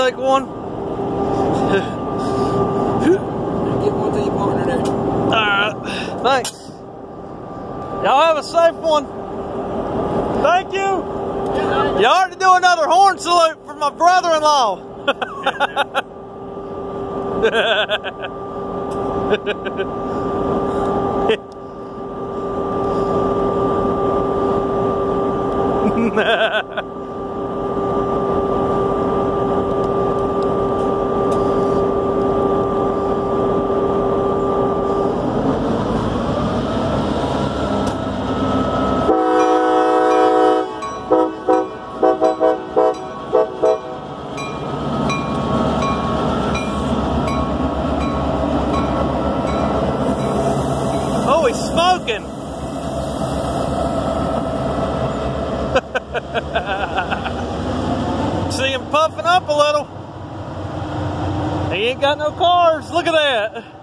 take one? Give one to your partner there. Alright, thanks. Y'all have a safe one. Thank you. You ought to do another horn salute for my brother-in-law. Oh, he's smoking. See him puffing up a little. He ain't got no cars. Look at that.